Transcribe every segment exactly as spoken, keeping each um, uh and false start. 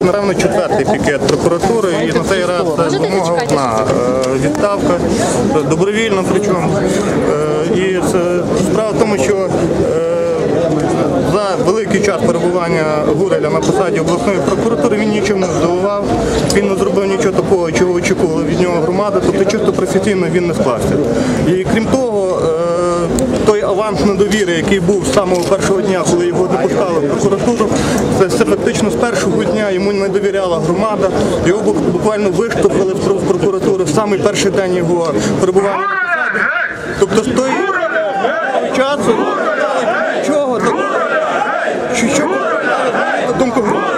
Напевно, четвертий пікет прокуратури, і на цей раз це вимога одна – відставка, добровільно причому. І справа в тому, що за великий час перебування Гуреля на посаді обласної прокуратури він нічим не здивував, він не зробив нічого такого, чого очікувала від нього громада, тобто чисто професійно він не склався. І крім того, той аванс недовіри, який був з самого першого дня, коли його допускали в прокуратуру, це, це фактично з першого дня йому не довіряла громада, його буквально виштовхали в прокуратуру в самий перший день його перебування на посаді. Тобто з той часу нічого такого, що, що на думку громади.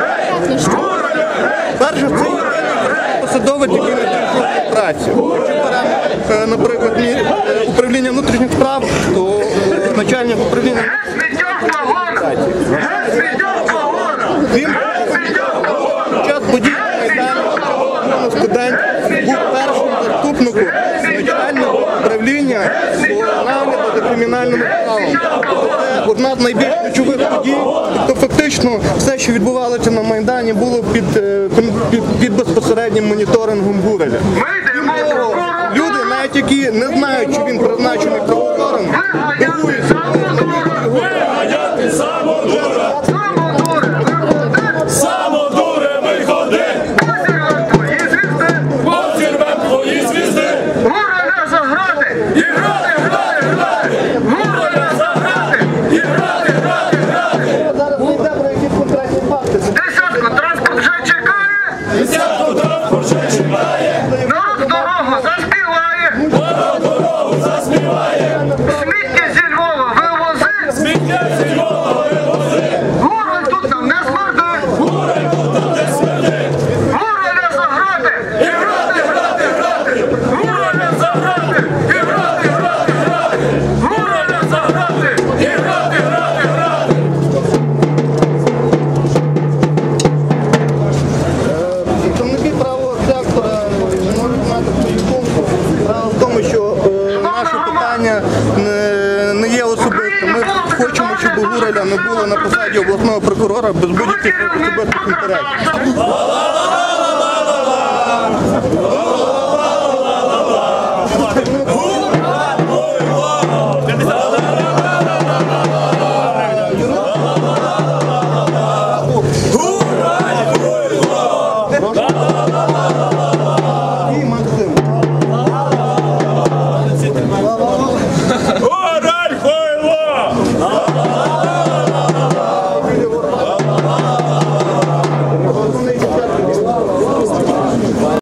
Перше, це посадовець, який не дійшов працю. Наприклад, управління внутрішніх справ, то начальник управління він під час подій на Майдані студент був першим заступником начальника управління по нагляду за кримінальними справами. Це одна з найбільш ключових подій, тобто фактично все, що відбувалося на Майдані, було під, під, під безпосереднім моніторингом Гуреля. Люди, навіть які не знають, що він призначений прокурором, дивуються. Не є особистим. Ми хочемо, щоб у Гуреля не було на посаді обласного прокурора без будь-яких особистих інтересів.